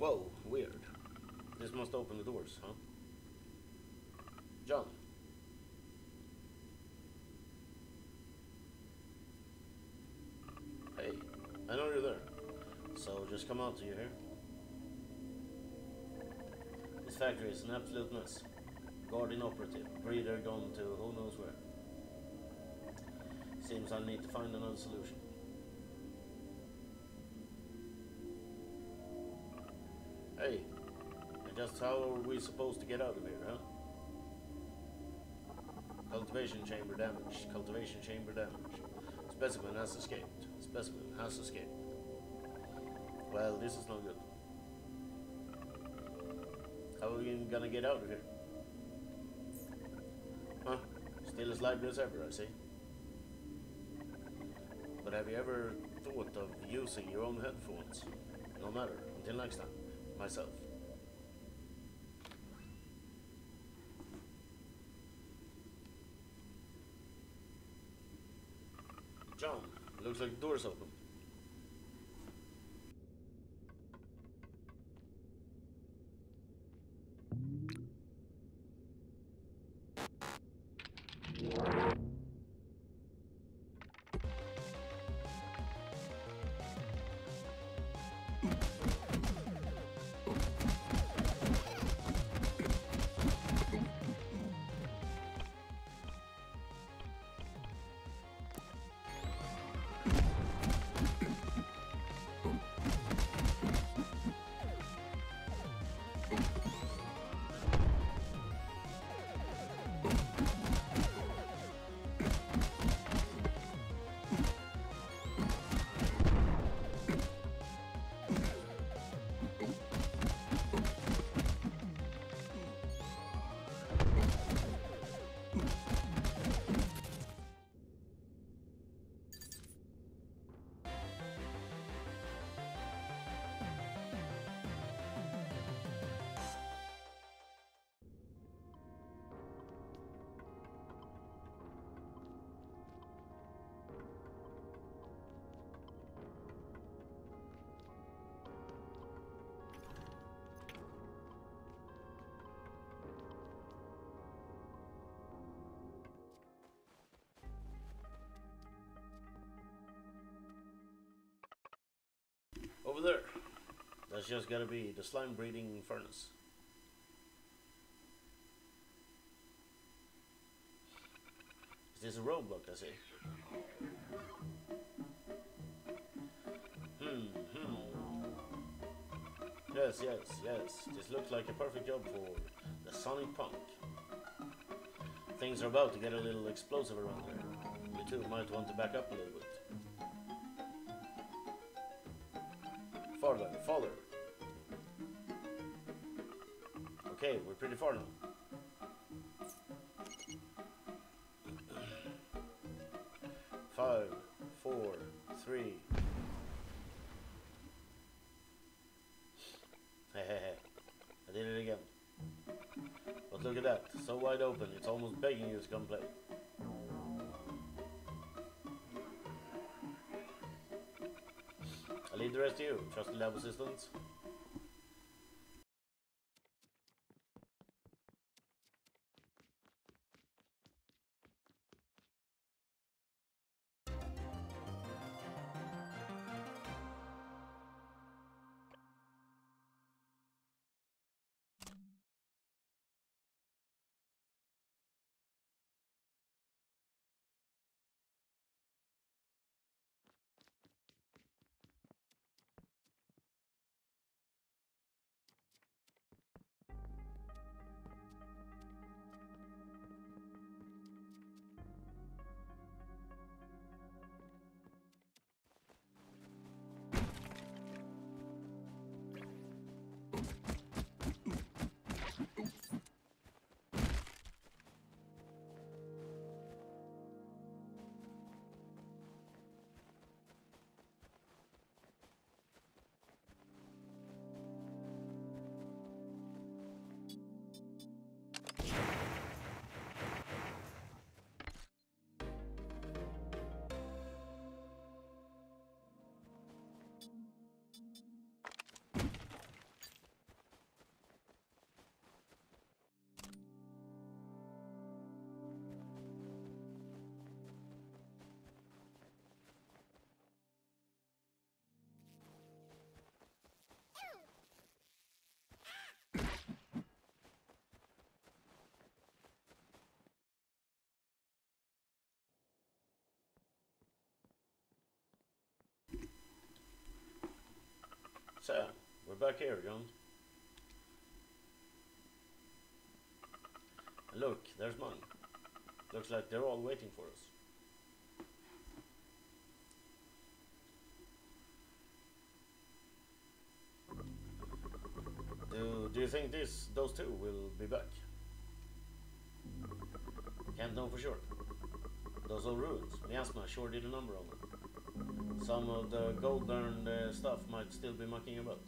Whoa, weird. This must open the doors, huh? John. Hey, I know you're there. So just come out to you here. This factory is an absolute mess. Guard inoperative, breeder gone to who knows where. Seems I'll need to find another solution. Hey, and just how are we supposed to get out of here, huh? Cultivation chamber damage. Cultivation chamber damage. Specimen has escaped. Specimen has escaped. Well, this is no good. How are we gonna get out of here? Huh? Still as lively as ever, I see. But have you ever thought of using your own headphones? No matter. Until next time. Myself. John, looks like the door's open. Over there. That's just gotta be the slime breeding furnace. Is this a roadblock, I see? Hmm. Yes. This looks like a perfect job for the Sonic Punk. Things are about to get a little explosive around here. You two might want to back up a little bit. Farther. Okay, we're pretty far now. 5, 4, 3. Hey. I did it again. But look at that, so wide open, it's almost begging you to come play. I'll leave the rest to you, trusty lab assistants. So, we're back here, John. And look, there's money. Looks like they're all waiting for us. Do you think those two will be back? Can't know for sure. Those old ruins, miasma sure did a number on them. Some of the gold-earned stuff might still be mucking about.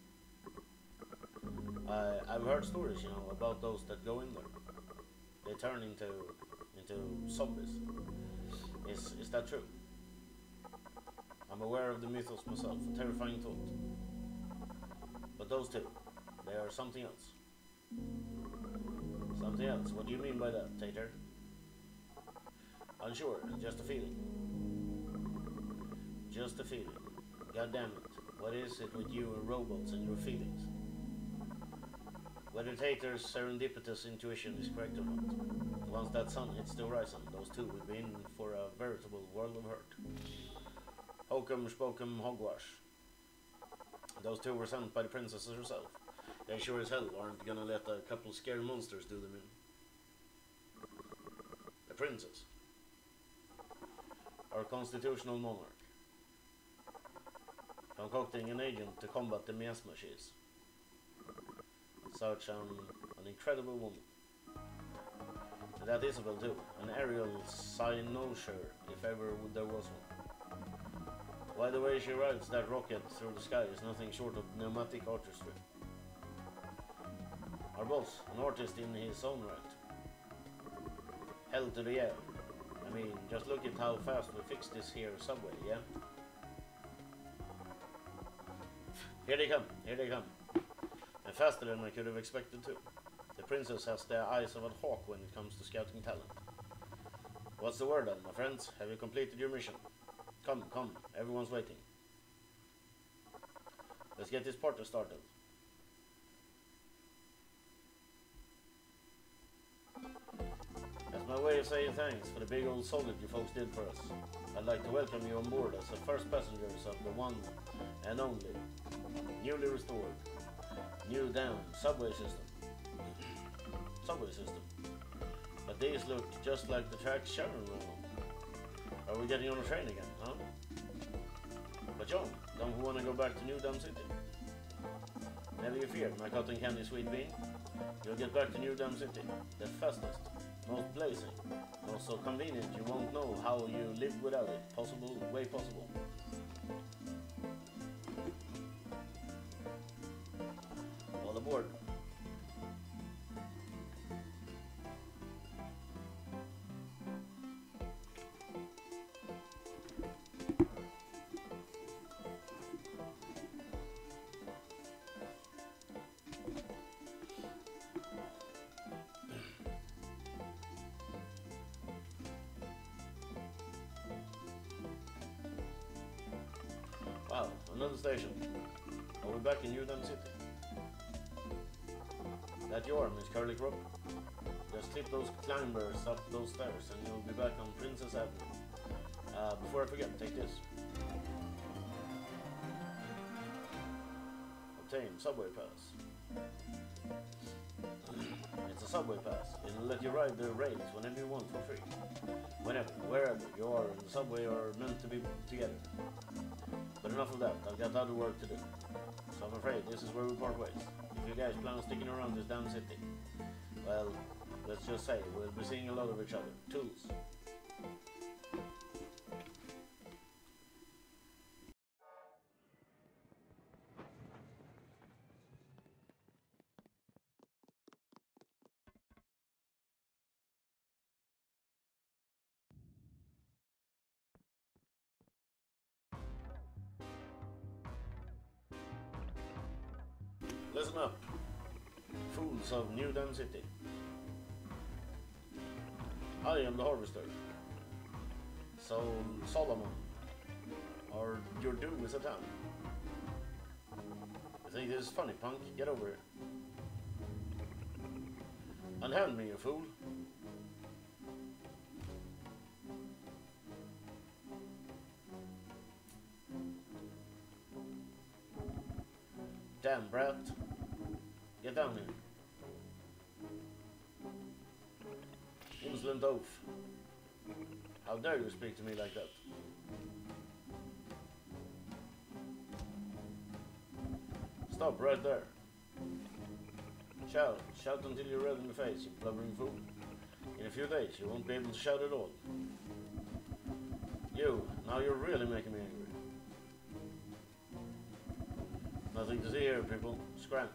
I've heard stories, you know, about those that go in there. They turn into zombies. Is that true? I'm aware of the mythos myself, a terrifying thought. But those two, they are something else. Something else? What do you mean by that, Tater? Unsure, just a feeling. Just a feeling. God damn it. What is it with you and robots and your feelings? Whether Tater's serendipitous intuition is correct or not, once that sun hits the horizon, those two will be in for a veritable world of hurt. Hokum spokum hogwash. Those two were sent by the princess herself. They sure as hell aren't gonna let a couple scary monsters do them in. The princess. Our constitutional monarch. Concocting an agent to combat the miasma she is. Such an incredible woman. And that Isabel too, an aerial cynosure, if ever there was one. Why, the way she rides that rocket through the sky is nothing short of pneumatic artistry. Our boss, an artist in his own right. Hell to the air. I mean, just look at how fast we fixed this here subway, yeah? Here they come. And faster than I could have expected to. The princess has the eyes of a hawk when it comes to scouting talent. What's the word then, my friends? Have you completed your mission? Come, everyone's waiting. Let's get this party started. That's my way of saying thanks for the big old solid you folks did for us. I'd like to welcome you on board as the first passengers of the one and only, newly restored, new down subway system. But these look just like the tracks Sharon ran on. Are we getting on a train again, huh? But John, don't we want to go back to New Dam City? Never you fear, my cotton candy sweet bean. You'll get back to New Dam City, the fastest, most blazing, most so convenient you won't know how you live without it. Way possible. All aboard. Wow, another station. Are we back in New Dam City? That your arm is Curly Crop. Just clip those climbers up those stairs and you'll be back on Princess Avenue. Before I forget, take this. Obtain subway pass. It's a subway pass. It'll let you ride the rails whenever you want for free. Whenever, wherever you are in the subway are meant to be together. But enough of that, I've got other work to do. So I'm afraid this is where we part ways. If you guys plan on sticking around this damn city, well, let's just say we'll be seeing a lot of each other. Tools. Listen up, fools of New Dam City. I am the harvester, Solomon, or your doom is at hand. You think this is funny, punk? Get over here. Unhand me, you fool. Damn, brat. Get down here. Insolent oaf. How dare you speak to me like that? Stop right there. Shout. Shout until you're red in the face, you blubbering fool. In a few days, you won't be able to shout at all. You, now you're really making me angry. Nothing to see here, people. Scram.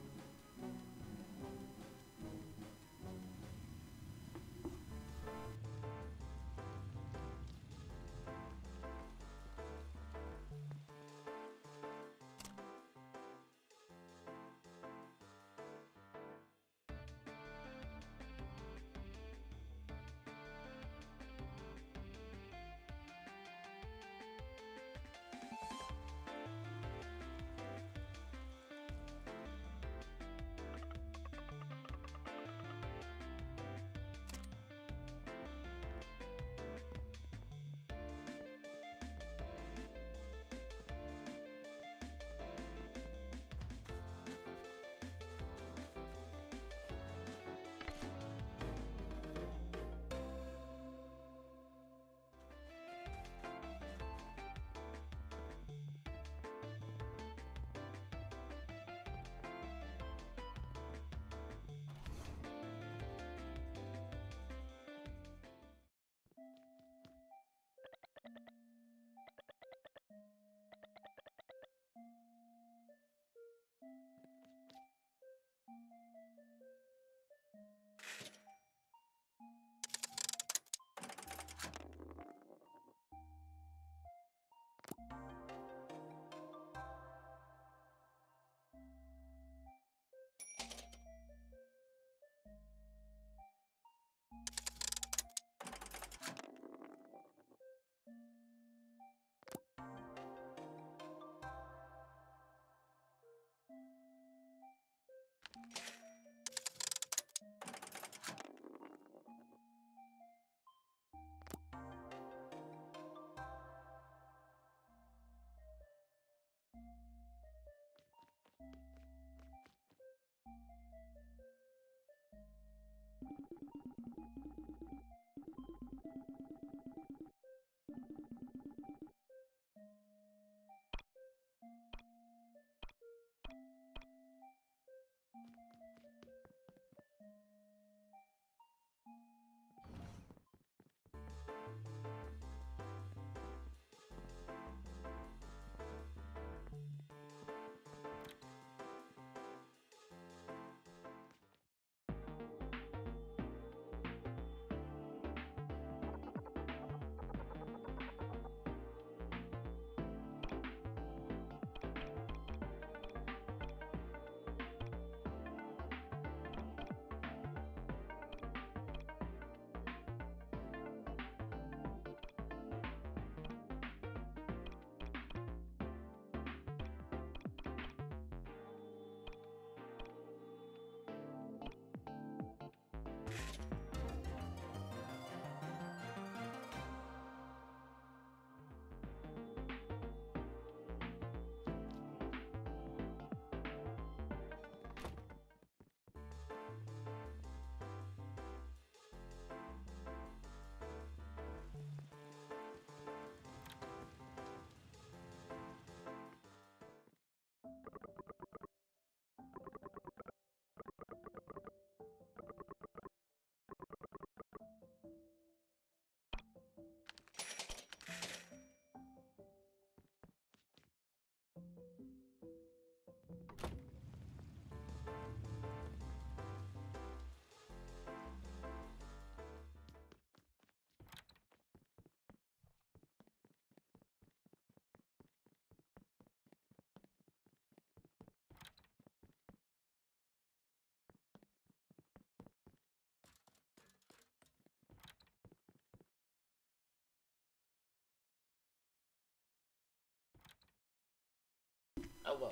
Oh well.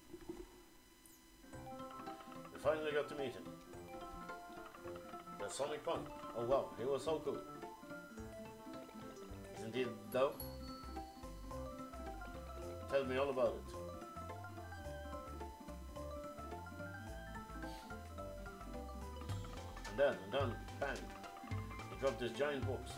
We finally got to meet him. The Sonic Punk. Oh wow, he was so cool. Isn't he though? Tell me all about it. then, bang. He dropped this giant box.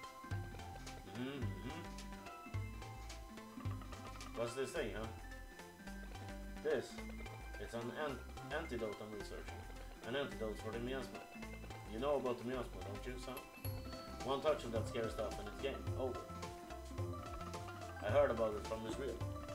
What's this thing, huh? This. It's an antidote I'm researching. An antidote for the miasma. You know about the miasma, don't you, son? One touch of that scary stuff and it's game over. I heard about it from Israel.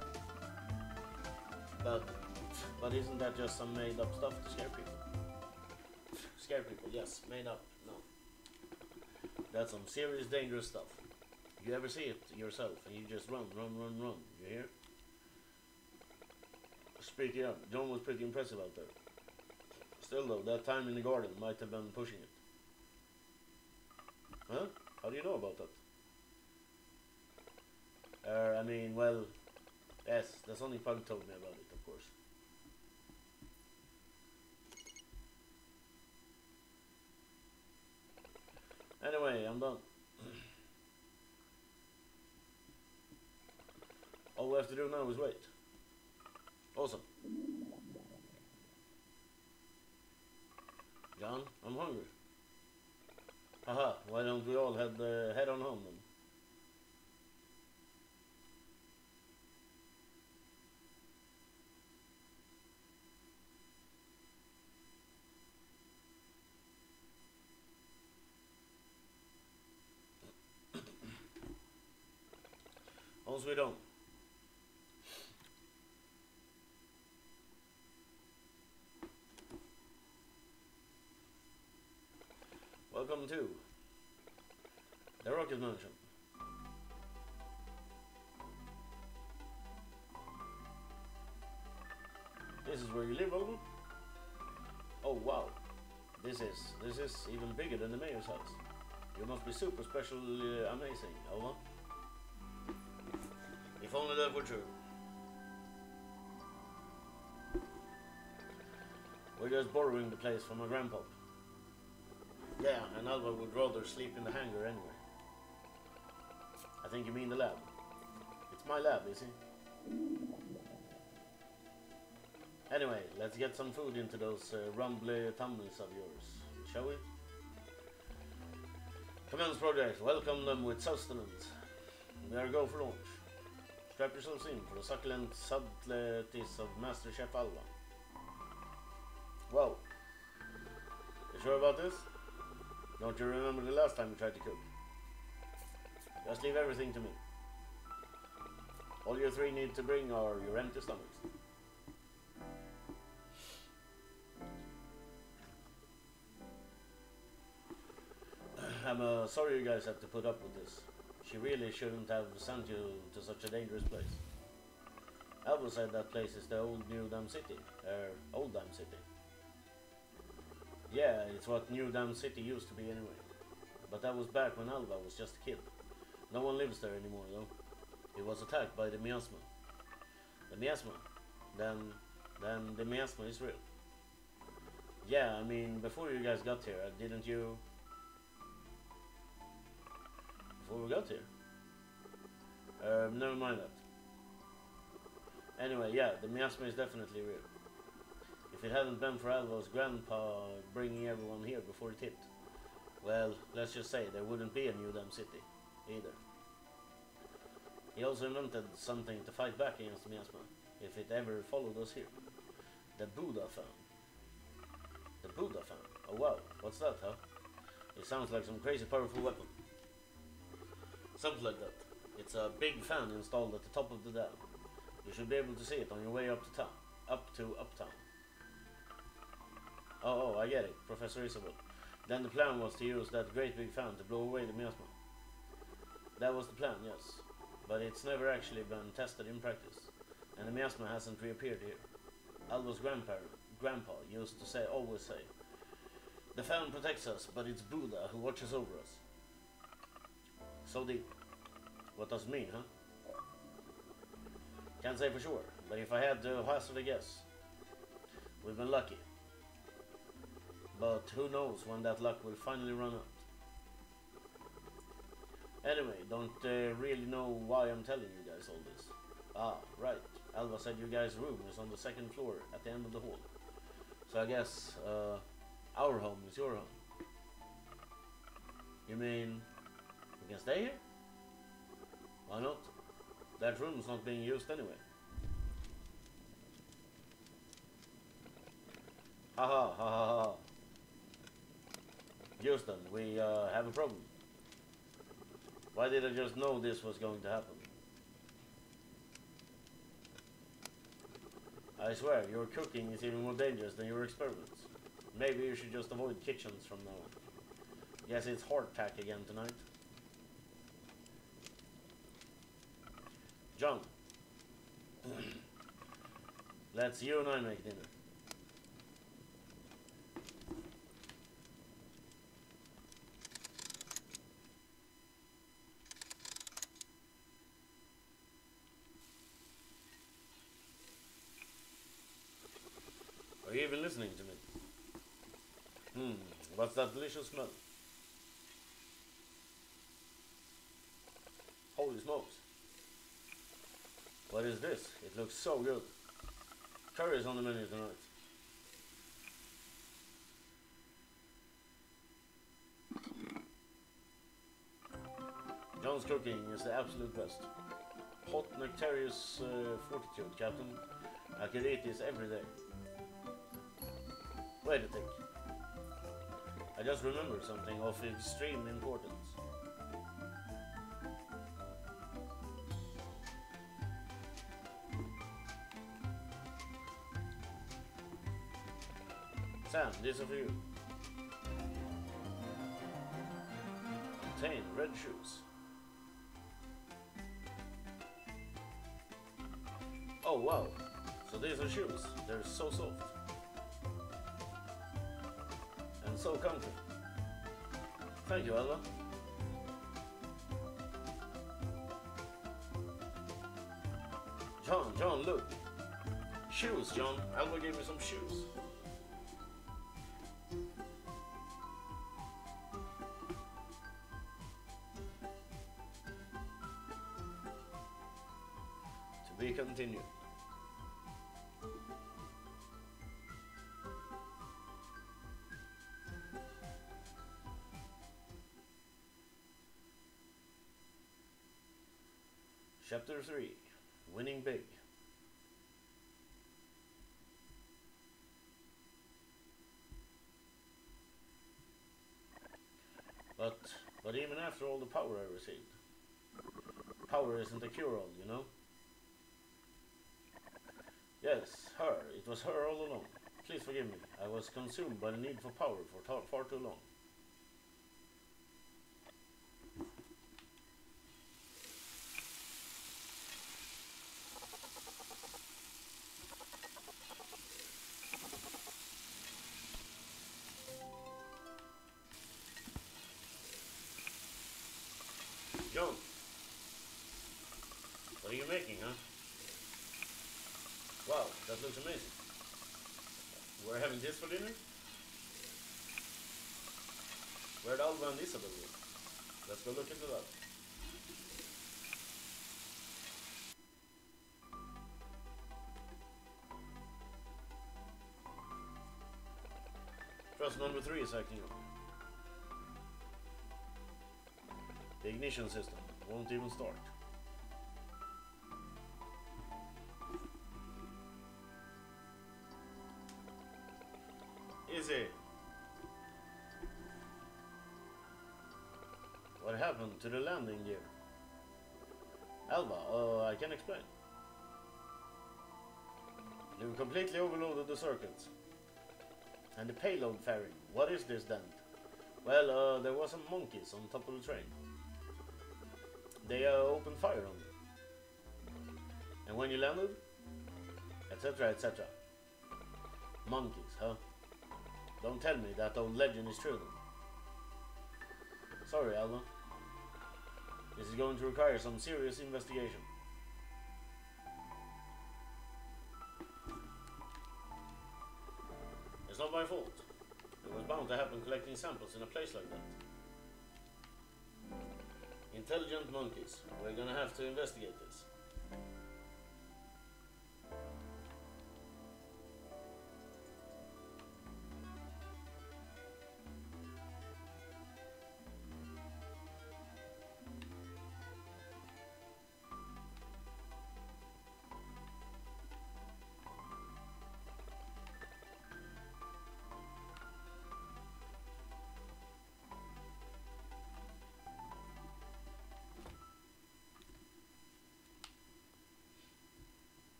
But isn't that just some made up stuff to scare people? Scare people, yes, made up, no. That's some serious dangerous stuff. You ever see it yourself and you just run, you hear? Speaking up, John was pretty impressive out there. Still though, that time in the garden might have been pushing it. Huh? How do you know about that? I mean, well, yes, that's only Pug told me about it, of course. Anyway, I'm done. All we have to do now is wait. Awesome. John, I'm hungry. Haha, why don't we all head on home then? Once we don't. Welcome to the Rocket Mansion. This is where you live, Olga? Oh wow, this is even bigger than the mayor's house. You must be super special, amazing, Olga. If only that were true. We're just borrowing the place from my grandpa. Yeah, and Alva would rather sleep in the hangar anyway. I think you mean the lab. It's my lab, is it? Anyway, let's get some food into those rumbly tummies of yours, shall we? Commence project. Welcome them with sustenance. We are go for launch. Strap yourselves in for the succulent subtleties of Master Chef Alva. Whoa. You sure about this? Don't you remember the last time you tried to cook? Just leave everything to me. All you three need to bring are your empty stomachs. I'm sorry you guys have to put up with this. She really shouldn't have sent you to such a dangerous place. Alva said that place is the old New Dam City. Old Dam City. Yeah, it's what New Dam City used to be anyway. But that was back when Alva was just a kid. No one lives there anymore though. It was attacked by the miasma. The miasma? Then the miasma is real. Yeah, I mean, before you guys got here, didn't you... Before we got here? Never mind that. Anyway, yeah, the miasma is definitely real. If it hadn't been for Alva's grandpa bringing everyone here before it hit, well, let's just say there wouldn't be a New Dam City, either. He also invented something to fight back against the miasma, if it ever followed us here. The Buddha fan. The Buddha fan? Oh wow, what's that, huh? It sounds like some crazy powerful weapon. Something like that. It's a big fan installed at the top of the dam. You should be able to see it on your way up to town. Uptown. Oh, I get it, Professor Isabel. Then the plan was to use that great big fan to blow away the miasma. That was the plan, yes. But it's never actually been tested in practice. And the miasma hasn't reappeared here. Alva's grandpa used to always say, the fan protects us, but it's Buddha who watches over us. So deep. What does it mean, huh? Can't say for sure, but if I had to hazard a guess, we've been lucky. But who knows when that luck will finally run out. Anyway, don't really know why I'm telling you guys all this. Ah, right. Alva said you guys' room is on the second floor at the end of the hall. So I guess our home is your home. You mean we can stay here? Why not? That room's not being used anyway. Haha, ha ha ha. Houston, we have a problem. Why did I just know this was going to happen? I swear, your cooking is even more dangerous than your experiments. Maybe you should just avoid kitchens from now on. Guess it's hardtack again tonight. John. Let's you and I make dinner. Are you even listening to me? What's that delicious smell? Holy smokes. What is this? It looks so good. Curry is on the menu tonight. John's cooking is the absolute best. Hot nectarious fortitude, Captain. I could eat this every day. Wait a tick. I just remembered something of extreme importance. Sam, these are for you. Obtain red shoes. Oh wow, so these are shoes. They're so soft. And so comfy. Thank you, Ella. John, look. Shoes, John. Alva gave me some shoes. To be continued. Chapter 3. Winning Big. But even after all the power I received, power isn't a cure-all, you know? Yes, her. It was her all along. Please forgive me. I was consumed by the need for power for far too long. John, what are you making, huh? Wow, that looks amazing. We're having this for dinner? Where'd Alva and Isabel go? Let's go look into that. Trust number 3 is acting up. The ignition system won't even start. Easy. What happened to the landing gear? Alva, I can explain. You completely overloaded the circuits. And the payload fairing. What is this then? Well, there were some monkeys on top of the train. They opened fire on you. And when you landed, etc, etc. Monkeys, huh? Don't tell me that old legend is true then. Sorry, Alva. This is going to require some serious investigation. It's not my fault. It was bound to happen collecting samples in a place like that. Intelligent monkeys. We're gonna have to investigate this.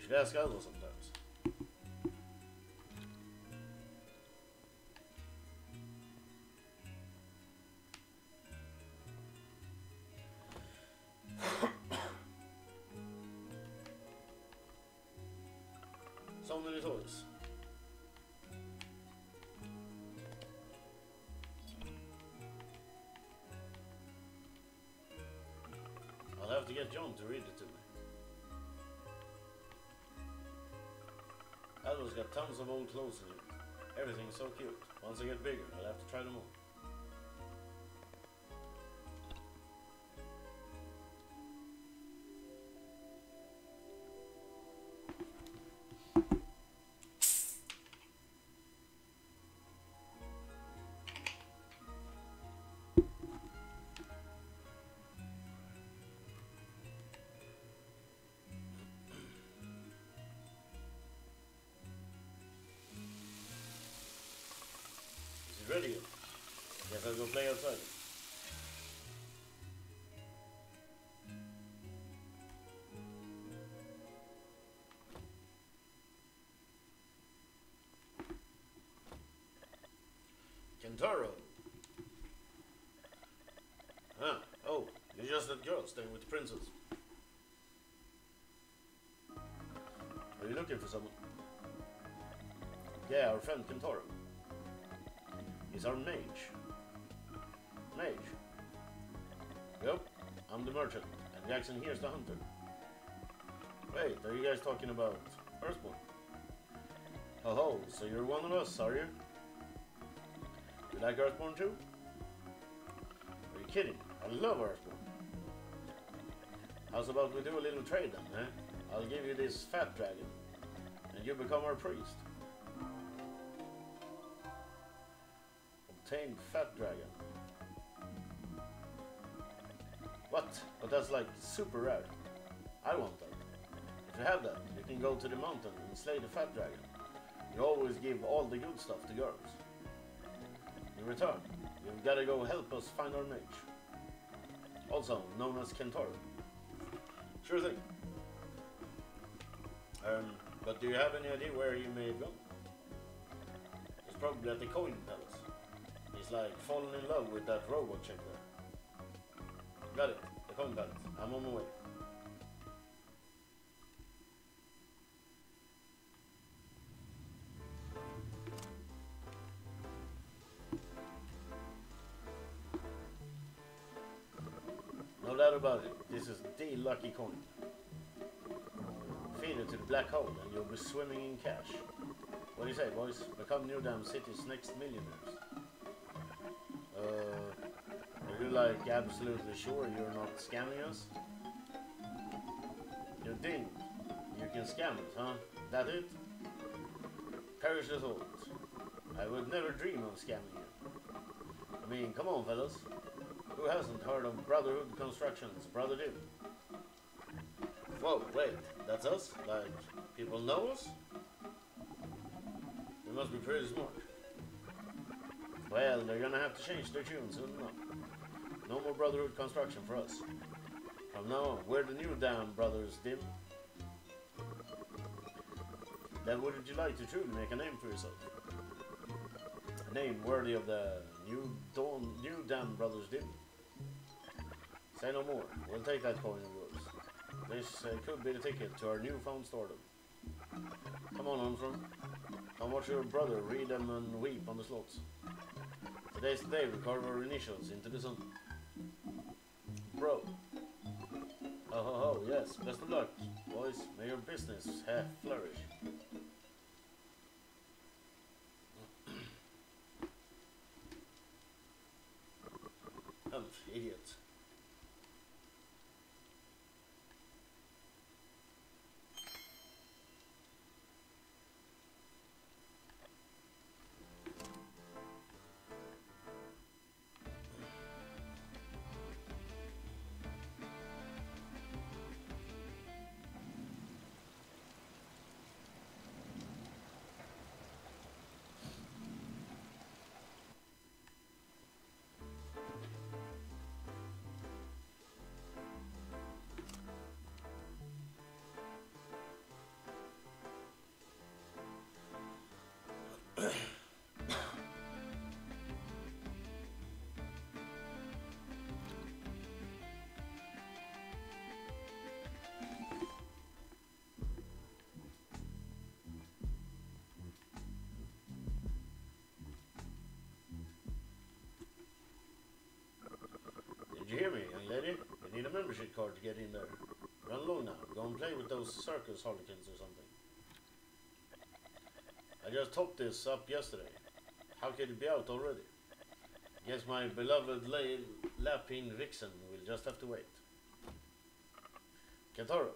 should ask Aldo sometimes. So many toys. I'll have to get John to read it to me. Aldo's got tons of old clothes in here. Everything's so cute. Once I get bigger, I'll have to try them all. Ready? Guess I'll go play outside. Kentaro. Ah, oh, you're just that girl staying with the princess. Are you looking for someone? Yeah, our friend Kentaro. He's our mage. Mage? Yep, I'm the merchant, and Jackson here's the hunter. Wait, are you guys talking about Earthborn? Ho ho, so you're one of us, are you? You like Earthborn too? Are you kidding? I love Earthborn. How's about we do a little trade then, eh? I'll give you this fat dragon, and you become our priest. Obtained fat dragon. What? But that's like super rare. I want that. If you have that, you can go to the mountain and slay the fat dragon. You always give all the good stuff to girls. In return, you've got to go help us find our mage. Also known as Kentaro. Sure thing. But do you have any idea where you may have gone? It's probably at the coin palace. He's like fallen in love with that robot chick there. Got it, the coin palace. I'm on my way. No doubt about it, this is the lucky coin. Feed it to the black hole and you'll be swimming in cash. What do you say, boys? Become New Dam City's next millionaires. Are you like absolutely sure you're not scamming us? You think you can scam us, huh? That it? Perish the thought. I would never dream of scamming you. I mean, come on, fellas. Who hasn't heard of Brotherhood Construction's Brother Dim? Whoa, wait, that's us? Like, people know us? We must be pretty smart. Well, they're gonna have to change their tune soon enough. No more Brotherhood Construction for us. From now on, we're the New Dam Brothers Dim. Then wouldn't you like to truly make a name for yourself? A name worthy of the New Dam Brothers Dim. Say no more. We'll take that coin of yours. This could be the ticket to our newfound stardom. Come on, Armstrong. Come watch your brother read them and weep on the slots. Today's the day we carve our initials into the sun. Bro. Oh ho ho, yes. Best of luck, boys. May your business flourish. Idiot. lady. You need a membership card to get in there. Run along now. Go and play with those circus harlequins or something. I just topped this up yesterday. How could it be out already? Guess my beloved Lapin Vixen will just have to wait. Kentaro.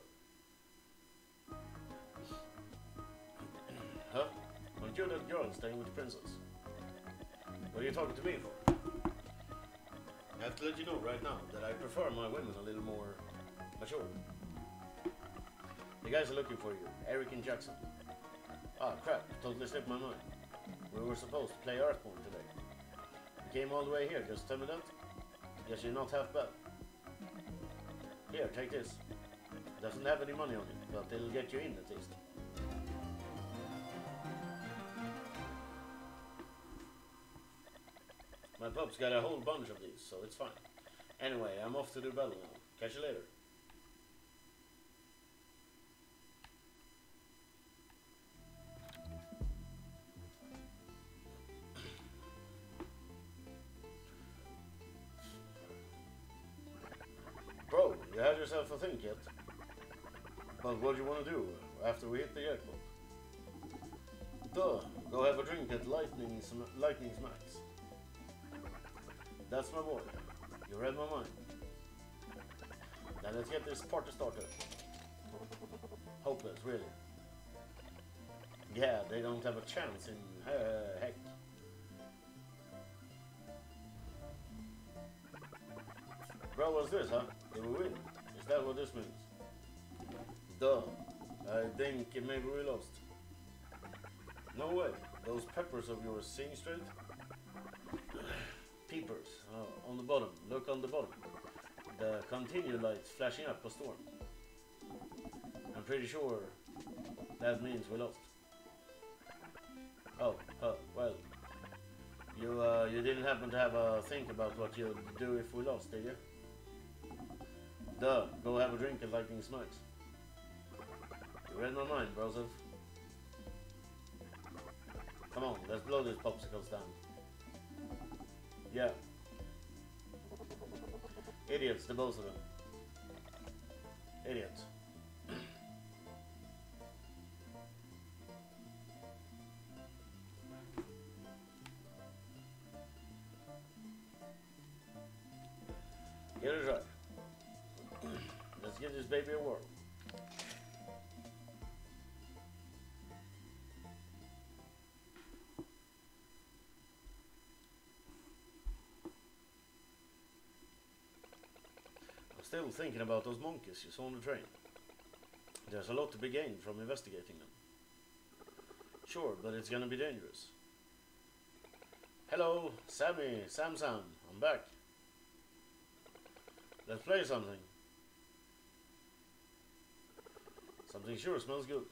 Huh? Aren't you that girl staying with the princess? What are you talking to me for? I have to let you know right now that I prefer my women a little more mature. The guys are looking for you, Eric and Jackson. Ah, crap, totally slipped my mind. We were supposed to play Earthborn today. You came all the way here just to tell me that? Guess you're not half bad. Here, take this. It doesn't have any money on it, but it'll get you in at least. My pup's got a whole bunch of these, so it's fine. Anyway, I'm off to do battle now. Catch you later. Bro, you had yourself a think yet? But what do you want to do after we hit the airport? Duh, go have a drink at Lightning Smacks. That's my boy. You read my mind. Now let's get this party started. Hopeless, really. Yeah, they don't have a chance in heck. Bro, what's this, huh? Did we win? Is that what this means? Duh. I think maybe we lost. No way. Those peppers of yours sing straight? Peepers. Oh, on the bottom. Look on the bottom. The continue lights flashing up a storm. I'm pretty sure that means we lost. Oh, well. You didn't happen to have a think about what you'd do if we lost, did you? Duh, go have a drink at Lightning Smacks. You read my mind, brother. Come on, let's blow these popsicles down. Yeah. Idiots, the both of them. Idiots. Give it a try. Let's give this baby a whirl. Still thinking about those monkeys you saw on the train. There's a lot to be gained from investigating them. Sure, but it's gonna be dangerous. Hello, Sam, I'm back. Let's play something. Something sure smells good.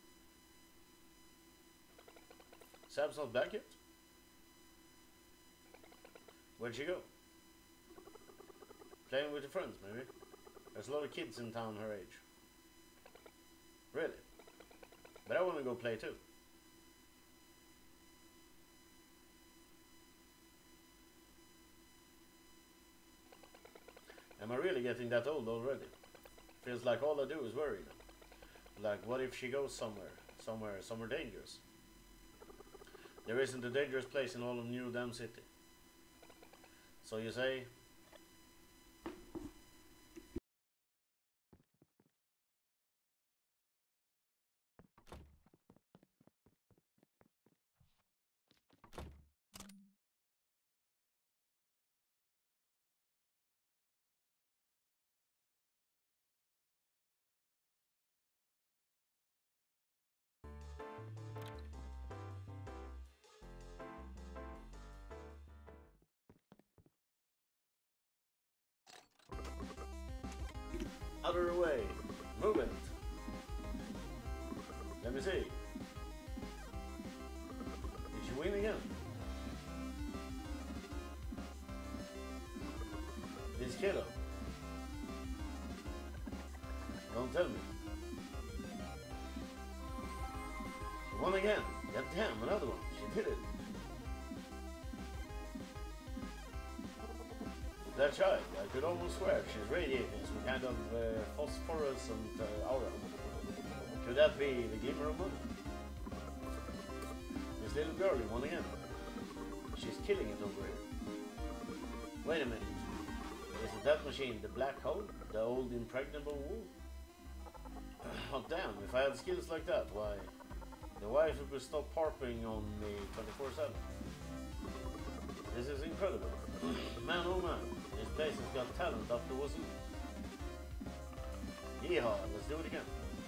Sam's not back yet? Where'd she go? Playing with your friends, maybe. There's a lot of kids in town her age. Really? But I want to go play too. Am I really getting that old already? Feels like all I do is worry now. Like, what if she goes somewhere dangerous? There isn't a dangerous place in all of New Dam City. So you say? Out of the way. Move it. Let me see. Did you win again? This kiddo. Don't tell me. She won again. God damn, another one. She did it. That child, I could almost swear she's radiating some kind of phosphorescent aura. Could that be the glimmer of money? This little girlie won again. She's killing it over here. Wait a minute. Isn't that machine the black hole? The old impregnable wool? Oh damn, if I had skills like that, why? The wife would stop harping on me 24/7. This is incredible. Man oh man, this place has got talent up the wazoo. Yeehaw, let's do it again.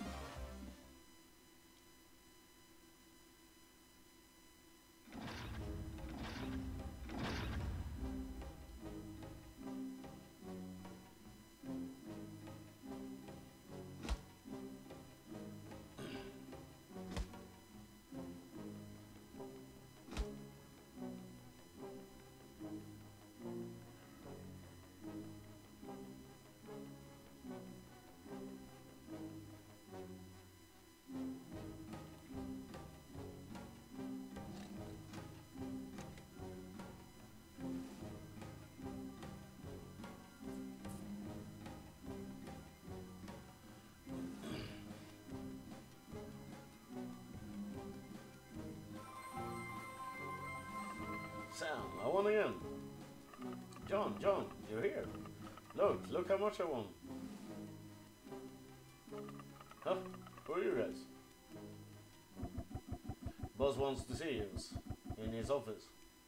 Sam, I won again. John, you're here. Look how much I won. Huh? Who are you guys? Boss wants to see you in his office.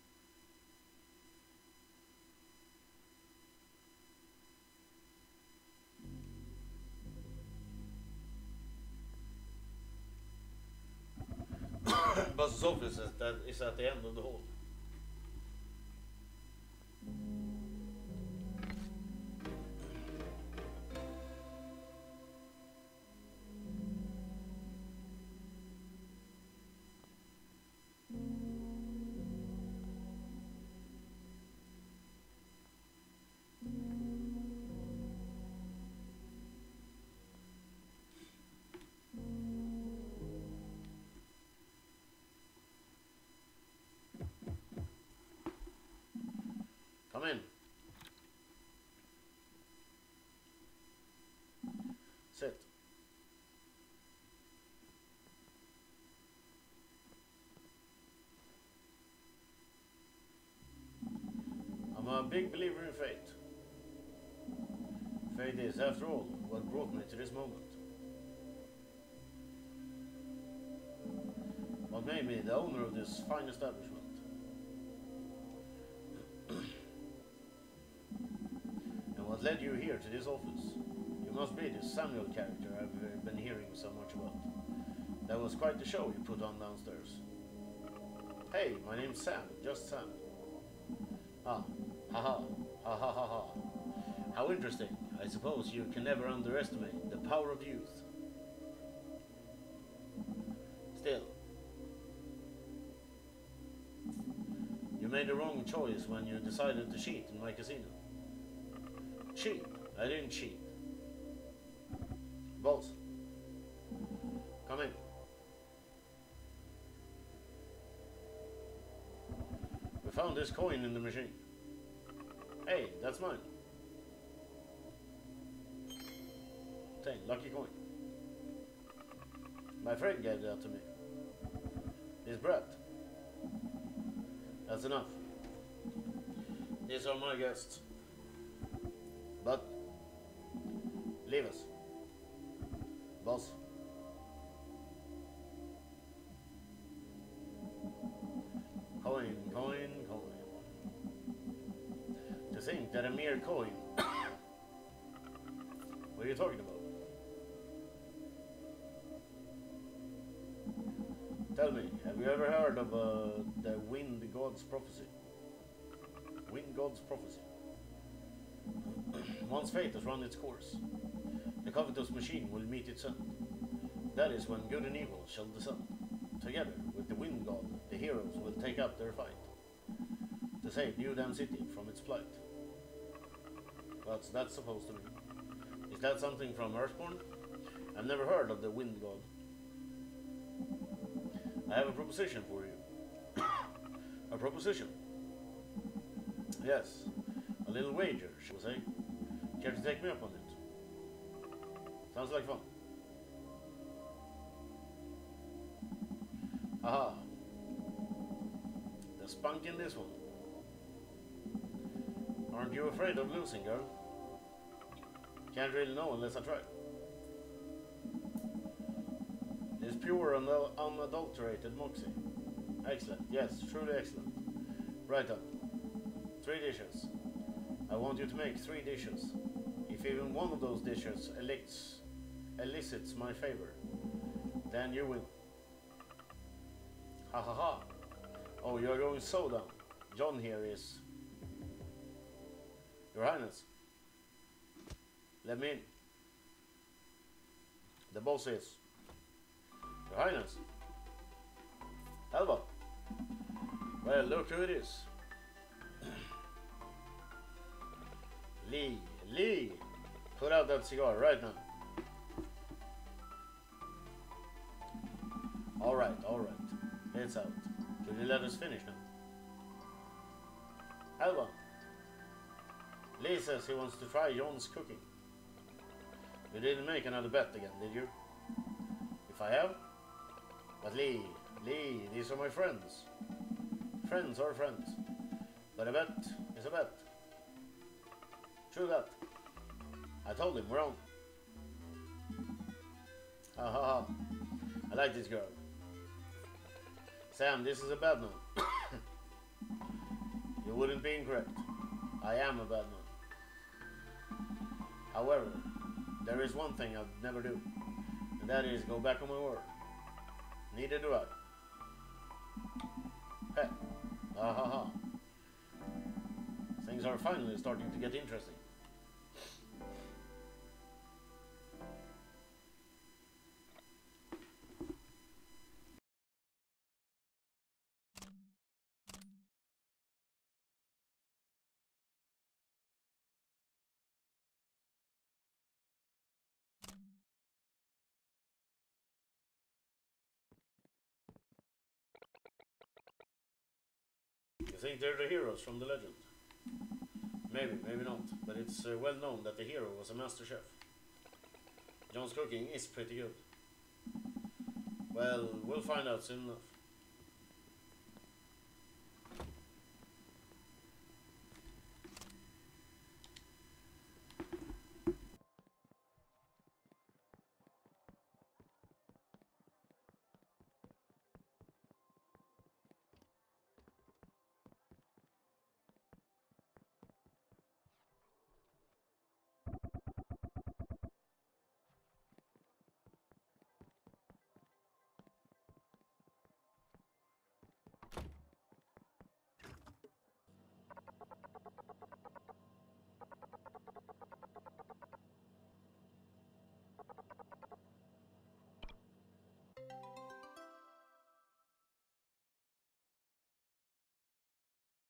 Boss's office is at the end of the hall. Come in. Sit. I'm a big believer in fate. Fate is, after all, what brought me to this moment. What made me the owner of this fine establishment. What led you here to this office? You must be this Samuel character I've been hearing so much about. That was quite the show you put on downstairs. Hey, my name's Sam, just Sam. Ah, haha, ha ha ha ha. How interesting. I suppose you can never underestimate the power of youth. Still, you made the wrong choice when you decided to cheat in my casino. Cheat? I didn't cheat. Boss, come in. We found this coin in the machine. Hey, that's mine. 10, lucky coin. My friend gave that to me. This Brett. That's enough. These are my guests. But leave us. Boss. Coin, coin, coin. To think that a mere coin. What are you talking about? Tell me, have you ever heard of the Wind God's prophecy? Wind God's prophecy. Once fate has run its course, the covetous machine will meet its end. That is when good and evil shall descend. Together with the Wind God, the heroes will take up their fight to save New Dam City from its plight. What's that supposed to mean? Is that something from Earthborn? I've never heard of the Wind God. I have a proposition for you. A proposition? Yes. A A little wager, shall we say? Care to take me up on it? Sounds like fun. Aha. There's spunk in this one. Aren't you afraid of losing, girl? Can't really know unless I try. This pure and unadulterated moxie. Excellent. Yes, truly excellent. Right on. 3 dishes. I want you to make 3 dishes. If even one of those dishes elicits my favor, then you win. Ha ha ha. Oh, you're going so down. John here is... Your Highness. Let me in. The boss is... Your Highness. Elba. Well, look who it is. Lee. Put out that cigar right now. Alright. It's out. Could you let us finish now? Elba. Lee says he wants to try John's cooking. You didn't make another bet again, did you? If I have? But Lee, these are my friends. Friends are friends. But a bet is a bet. True that. I told him we're on. Ha ha ha. I like this girl. Sam, this is a bad man. You wouldn't be incorrect. I am a bad man. However, there is one thing I'd never do, and that is go back on my word. Neither do I. Hey. Ha ha ha. Things are finally starting to get interesting. You think they're the heroes from the legend? Maybe not, but it's well known that the hero was a master chef. John's cooking is pretty good. Well, we'll find out soon enough.